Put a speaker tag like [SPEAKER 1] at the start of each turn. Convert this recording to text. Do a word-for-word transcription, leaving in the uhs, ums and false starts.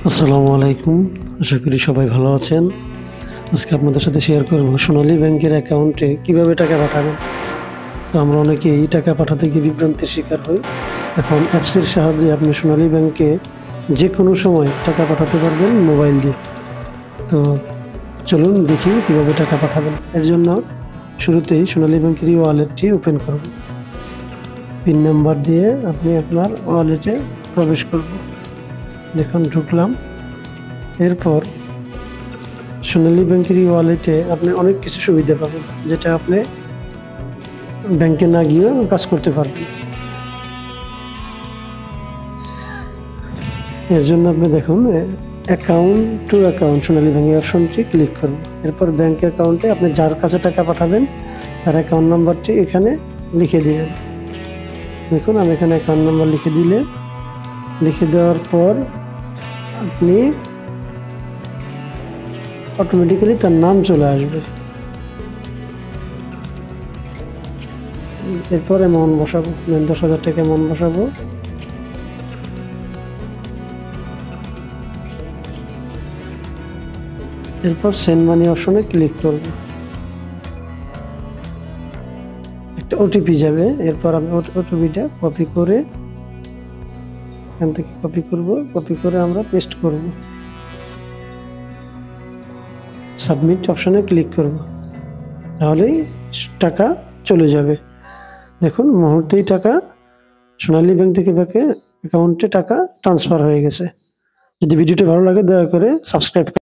[SPEAKER 1] আসসালামু আলাইকুম, আশা করি সবাই ভালো আছেন। আজকে আপনাদের সাথে শেয়ার করব সোনালী ব্যাংকের অ্যাকাউন্টে কিভাবে টাকা পাঠাবেন। তো আমরা অনেকেই এই টাকা পাঠাতে গিয়ে বিভ্রান্তির শিকার হই। এখন অ্যাপসের সাহায্যে আপনি সোনালী ব্যাংকে যে কোনো সময় টাকা পাঠাতে পারবেন মোবাইল দিয়ে। তো চলুন দেখি কিভাবে টাকা পাঠাবেন। এর জন্য শুরুতেই সোনালী ব্যাংকের এই ওয়ালেটটি ওপেন করব। পিন নাম্বার দিয়ে আপনি আপনার ওয়ালেটে প্রবেশ করব। দেখুন ঢুকলাম। এরপর সোনালী ব্যাংকের এই ওয়ালেটে আপনি অনেক কিছু সুবিধা পাবেন, যেটা আপনি ব্যাংকে না গিয়েও কাজ করতে পারবেন। এর জন্য আপনি দেখুন অ্যাকাউন্ট টু অ্যাকাউন্ট সোনালী ব্যাংকের অপশনটি ক্লিক করুন। এরপর ব্যাংক অ্যাকাউন্টে আপনি যার কাছে টাকা পাঠাবেন তার অ্যাকাউন্ট নাম্বারটি এখানে লিখে দিবেন। দেখুন আমি এখানে অ্যাকাউন্ট নাম্বার লিখে দিলে লিখে দেওয়ার পর আপনি অটোমেটিক্যালি তার নাম চলে আসবে। এরপর অ্যামাউন্ট বসাবো, দশ হাজার টাকা অ্যামাউন্ট বসাবো। এরপর সেন্ড মানি অপশনে ক্লিক করব। একটা ওটিপি যাবে, এরপর আমি ওটিপিটা কপি করে এখান থেকে কপি করব। কপি করে আমরা পেস্ট করব। সাবমিট অপশনে ক্লিক করব, তাহলেই টাকা চলে যাবে। দেখুন মুহূর্তেই টাকা সোনালী ব্যাংক থেকে ব্যাংকে অ্যাকাউন্টে টাকা ট্রান্সফার হয়ে গেছে। যদি ভিডিওটি ভালো লাগে দয়া করে সাবস্ক্রাইব